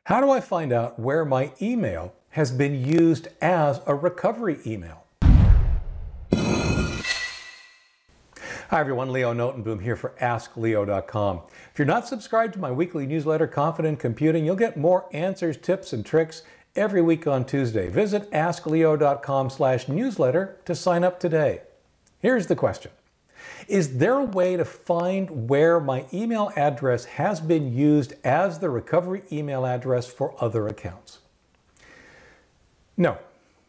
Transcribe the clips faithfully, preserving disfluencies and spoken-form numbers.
How do I find out where my email has been used as a recovery email? Hi everyone, Leo Notenboom here for ask leo dot com. If you're not subscribed to my weekly newsletter, Confident Computing, you'll get more answers, tips, and tricks every week on Tuesday. Visit ask leo dot com slash newsletter to sign up today. Here's the question. Is there a way to find where my email address has been used as the recovery email address for other accounts? No.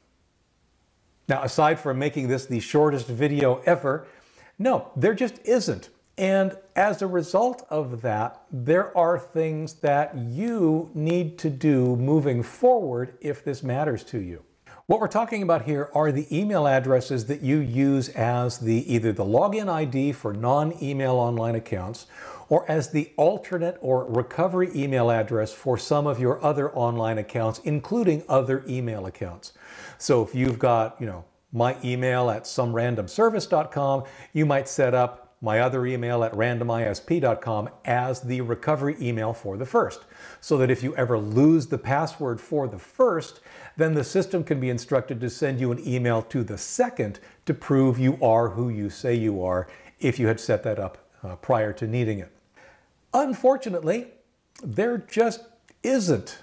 Now, aside from making this the shortest video ever, no, there just isn't. And as a result of that, there are things that you need to do moving forward if this matters to you. What we're talking about here are the email addresses that you use as the either the login I D for non-email online accounts or as the alternate or recovery email address for some of your other online accounts, including other email accounts. So if you've got, you know, my email at some random service dot com, you might set up my other email at random I S P dot com as the recovery email for the first, so that if you ever lose the password for the first, then the system can be instructed to send you an email to the second to prove you are who you say you are if you had set that up uh, prior to needing it. Unfortunately, there just isn't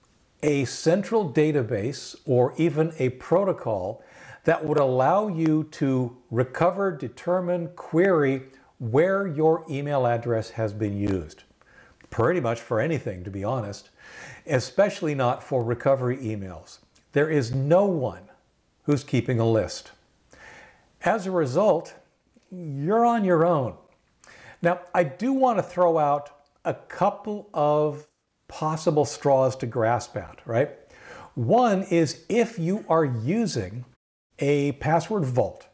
a central database or even a protocol that would allow you to recover, determine, query where your email address has been used. Pretty much for anything, to be honest, especially not for recovery emails. There is no one who's keeping a list. As a result, you're on your own. Now, I do want to throw out a couple of possible straws to grasp at, right? One is if you are using a password vault,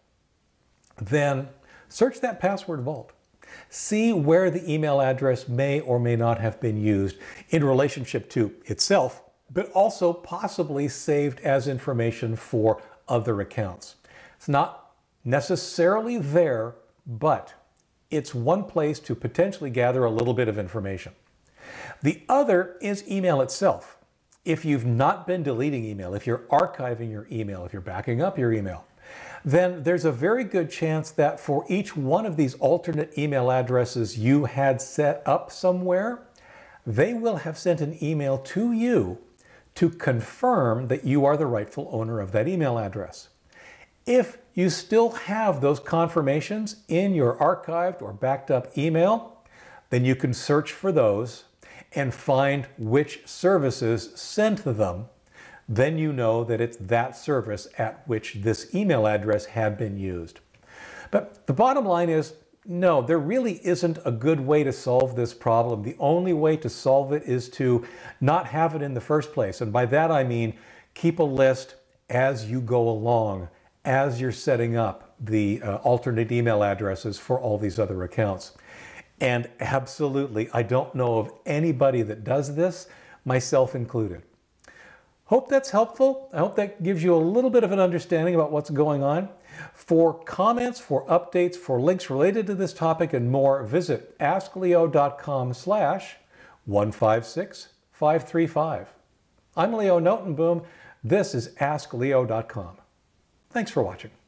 then search that password vault. See where the email address may or may not have been used in relationship to itself, but also possibly saved as information for other accounts. It's not necessarily there, but it's one place to potentially gather a little bit of information. The other is email itself. If you've not been deleting email, if you're archiving your email, if you're backing up your email, then there's a very good chance that for each one of these alternate email addresses you had set up somewhere, they will have sent an email to you to confirm that you are the rightful owner of that email address. If you still have those confirmations in your archived or backed up email, then you can search for those and find which services sent them. Then you know that it's that service at which this email address had been used. But the bottom line is, no, there really isn't a good way to solve this problem. The only way to solve it is to not have it in the first place. And by that I mean keep a list as you go along, as you're setting up the uh, alternate email addresses for all these other accounts. And absolutely, I don't know of anybody that does this, myself included. Hope that's helpful. I hope that gives you a little bit of an understanding about what's going on. For comments, for updates, for links related to this topic and more, visit ask leo dot com slash one five six five three five. I'm Leo Notenboom. This is ask leo dot com. Thanks for watching.